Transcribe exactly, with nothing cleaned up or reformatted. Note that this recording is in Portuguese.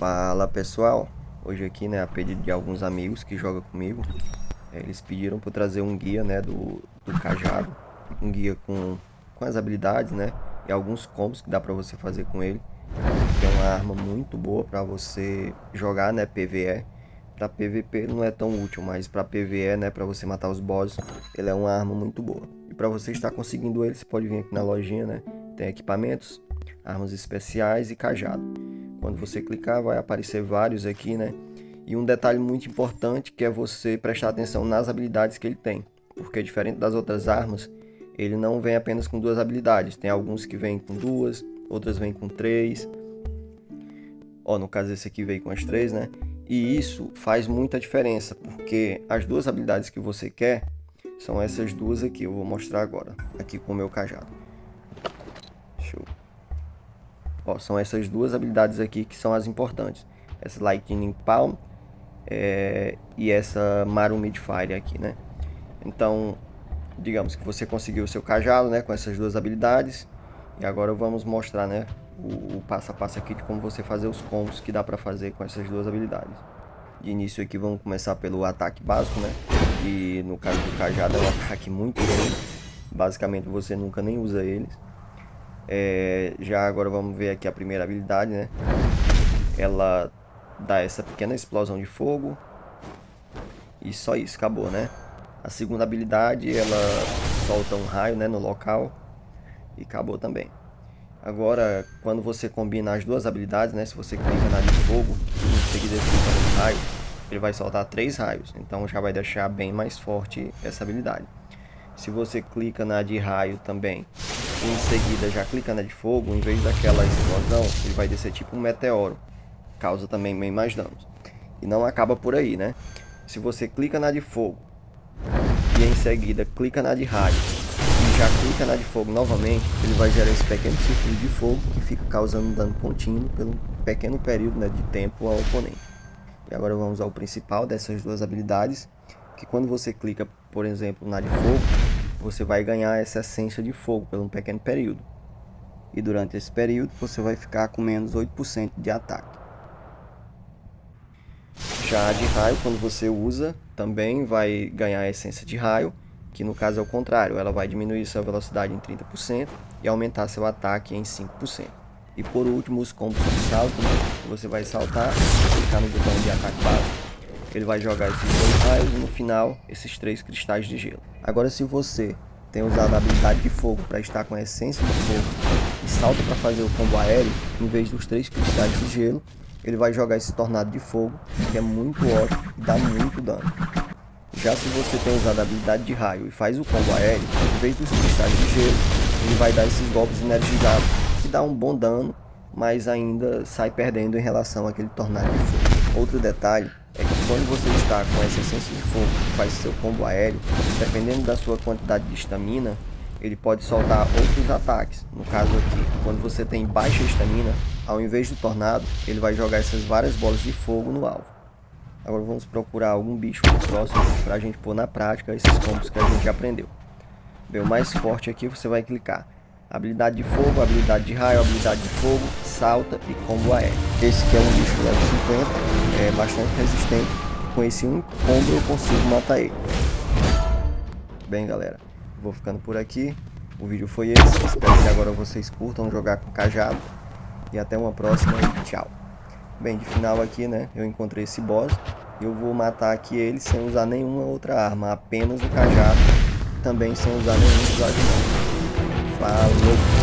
Fala pessoal, hoje aqui, né, a pedido de alguns amigos que jogam comigo, é, eles pediram para trazer um guia, né, do, do cajado, um guia com, com as habilidades, né, e alguns combos que dá para você fazer com ele, que é uma arma muito boa para você jogar, né, P V E. Para P V P ele não é tão útil, mas para P V E, né, para você matar os bosses, ele é uma arma muito boa. E para você estar conseguindo ele, você pode vir aqui na lojinha, né, tem equipamentos, armas especiais e cajado. Quando você clicar, vai aparecer vários aqui, né? E um detalhe muito importante que é você prestar atenção nas habilidades que ele tem. Porque diferente das outras armas, ele não vem apenas com duas habilidades. Tem alguns que vêm com duas, outras vêm com três. Ó, no caso esse aqui veio com as três, né? E isso faz muita diferença, porque as duas habilidades que você quer são essas duas aqui. Eu vou mostrar agora, aqui com o meu cajado. Deixa eu... Ó, são essas duas habilidades aqui que são as importantes. Essa Lightning Palm é, e essa Maru Midfire aqui, né? Então, digamos que você conseguiu o seu cajado, né, com essas duas habilidades. E agora vamos mostrar, né, o, o passo a passo aqui de como você fazer os combos que dá para fazer com essas duas habilidades. De início aqui vamos começar pelo ataque básico, né? E no caso do cajado é um ataque muito grande. Basicamente você nunca nem usa eles. É, já agora vamos ver aqui a primeira habilidade, né? Ela dá essa pequena explosão de fogo. E só isso, acabou, né? A segunda habilidade, ela solta um raio, né, no local. E acabou também. Agora, quando você combina as duas habilidades, né? Se você clica na de fogo e em seguida clica no raio, ele vai soltar três raios. Então já vai deixar bem mais forte essa habilidade. Se você clica na de raio também e em seguida já clica na de fogo, em vez daquela explosão, ele vai descer tipo um meteoro. Causa também bem mais danos. E não acaba por aí, né? Se você clica na de fogo e em seguida clica na de raio e já clica na de fogo novamente, ele vai gerar esse pequeno círculo de fogo que fica causando dano contínuo por um pequeno período, né, de tempo ao oponente. E agora vamos ao principal dessas duas habilidades, que quando você clica, por exemplo, na de fogo, você vai ganhar essa essência de fogo por um pequeno período. E durante esse período você vai ficar com menos oito por cento de ataque. Já a de raio, quando você usa, também vai ganhar a essência de raio, que no caso é o contrário, ela vai diminuir sua velocidade em trinta por cento e aumentar seu ataque em cinco por cento. E por último, os combos de salto, né? Você vai saltar, clicar no botão de ataque básico. Ele vai jogar esses dois raios e no final esses três cristais de gelo. Agora, se você tem usado a habilidade de fogo para estar com a essência de fogo e salta para fazer o combo aéreo, em vez dos três cristais de gelo, ele vai jogar esse tornado de fogo, que é muito ótimo e dá muito dano. Já se você tem usado a habilidade de raio e faz o combo aéreo, em vez dos cristais de gelo, ele vai dar esses golpes energizados, que dá um bom dano, mas ainda sai perdendo em relação àquele tornado de fogo. Outro detalhe é que quando você está com essa essência de fogo e faz seu combo aéreo, dependendo da sua quantidade de estamina, ele pode soltar outros ataques. No caso aqui, quando você tem baixa estamina, ao invés do tornado, ele vai jogar essas várias bolas de fogo no alvo. Agora vamos procurar algum bicho próximo para a gente pôr na prática esses combos que a gente aprendeu. Bem, o mais forte aqui você vai clicar habilidade de fogo, habilidade de raio, habilidade de fogo, salta e combo aéreo. Esse aqui é um bicho level cinquenta, é bastante resistente. Com esse um combo eu consigo matar ele. Bem galera, vou ficando por aqui. O vídeo foi esse, espero que agora vocês curtam jogar com cajado. E até uma próxima e tchau. Bem, de final aqui, né, eu encontrei esse boss. E eu vou matar aqui ele sem usar nenhuma outra arma, apenas o cajado. Também sem usar nenhum dos ajudantes. Falou!